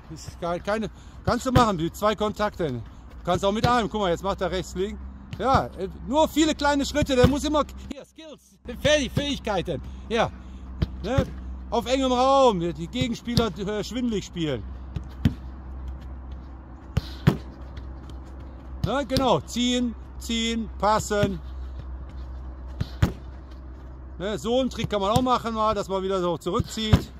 Ist keine, kannst du machen, die 2 Kontakte. Du kannst auch mit einem, guck mal, jetzt macht er rechts liegen. Ja, nur viele kleine Schritte, der muss immer, hier, Skills, Fähigkeiten, ja. Ne? Auf engem Raum, die Gegenspieler schwindelig spielen. Ne? Genau, ziehen, passen. Ne? So einen Trick kann man auch machen, mal, dass man wieder so zurückzieht.